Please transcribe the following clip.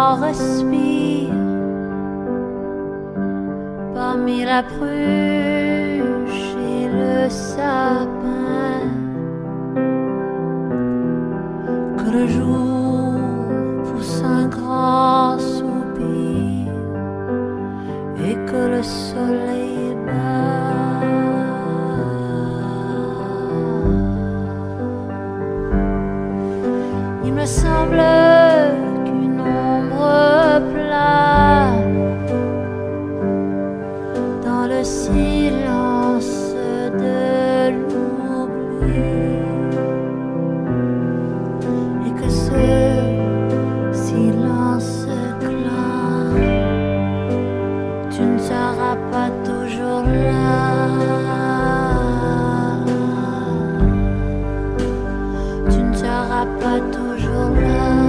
corps respire parmi la pruche et le sapin, que le jour pousse un grand soupir et que le soleil bat. Il me semble qu'une ombre plane dans le silence de l'oubli, et que ce silence clame, tu ne seras pas toujours là. Tu ne seras pas toujours là.